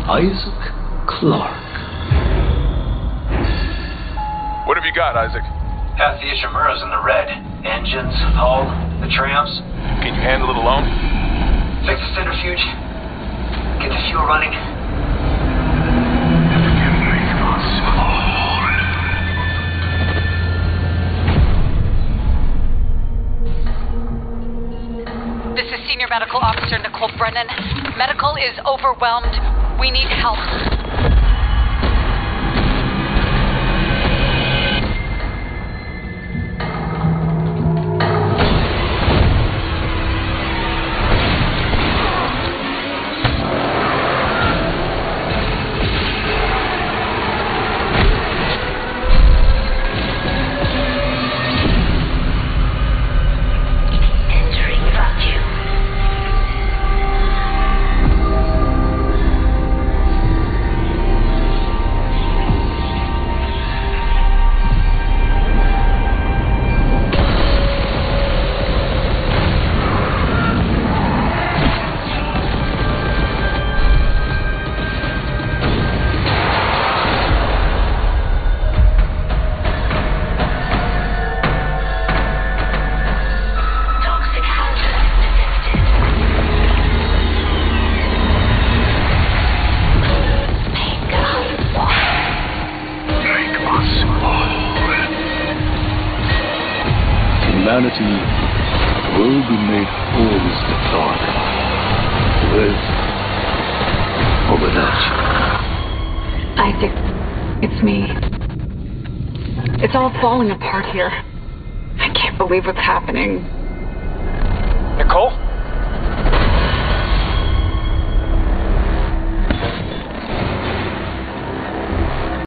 Isaac Clarke. What have you got, Isaac? Half the Ishimuras in the red. Engines, hull, the trams. Can you handle it alone? Fix the centrifuge. Get the fuel running. This is Senior Medical Officer Nicole Brennan. Medical is overwhelmed. We need help. Humanity will be made whole as the dark, with or without you. Isaac, it's me. It's all falling apart here. I can't believe what's happening.